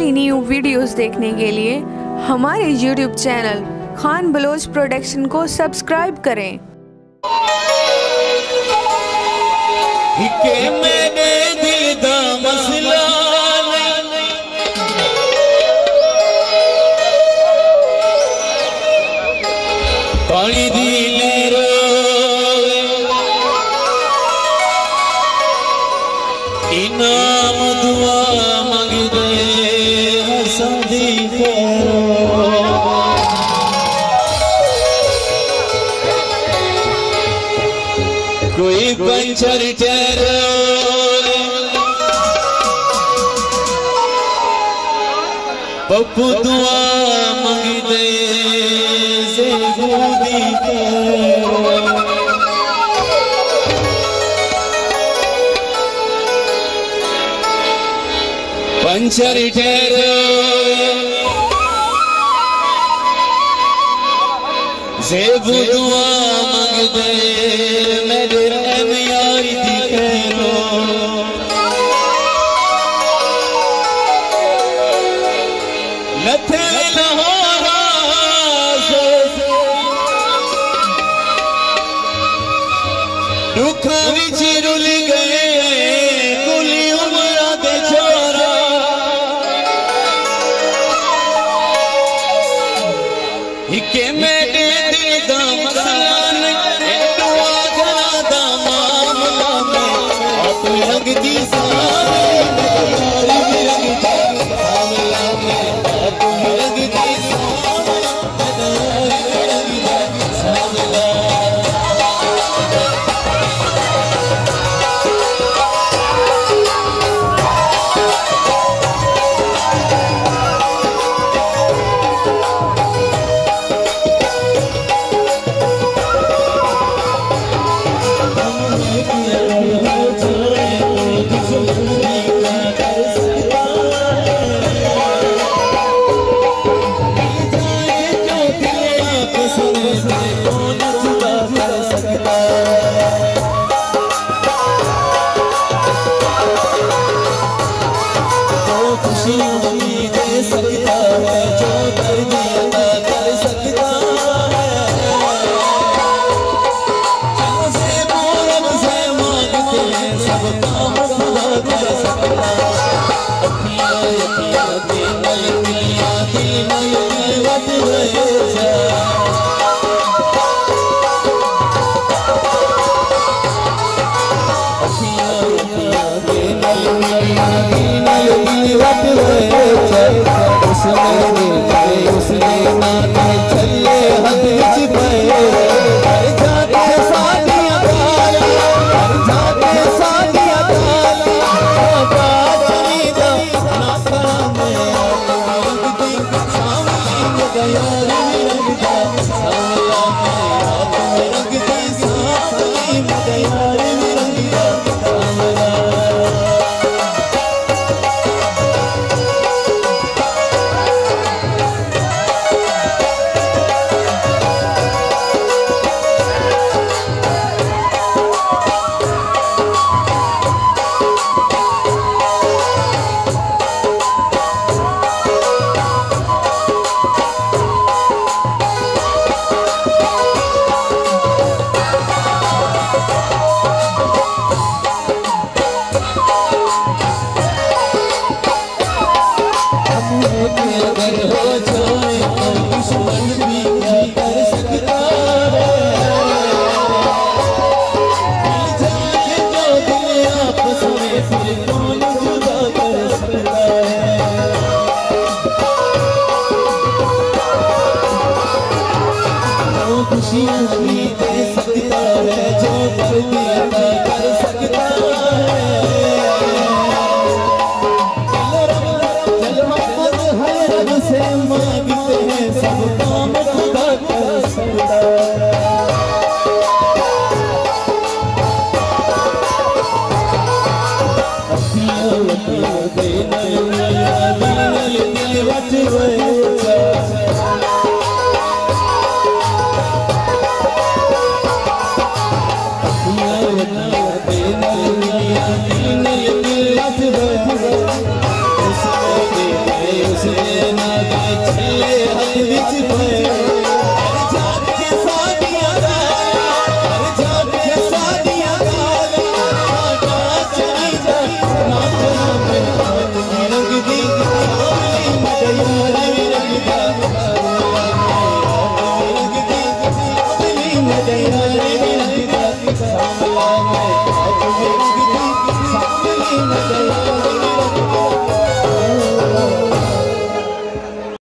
Daily new videos देखने के लिए हमारे YouTube channel Khan Baloch production को सब्सक्राइब करें। मैंने दिल दा मसला पानी दी लहरो इनाम दुआ मंग दे हसदी कोई पंचर ठहरो पप्पू दुआ मंग दे पंचर ठहरो ज़ेबू दुआ मंग दे मेरे रहम यारी दी खैरो नथे लहोरा दुख विच रुल गए कुली उमरा दे छोरा हिके मेरे दिल दा मसला ने दुआ जना दा मामला में आप लगदी सारी यारी लगदी मामला में आप लगदी से ना गए छले हाथ विच पे हर जात के सादियां गाला हर जात के सादियां गाला साडा चाहिदा माथा पे हाथ लगदी काली मदयारे लगदा लगदी काली मदयारे लगदा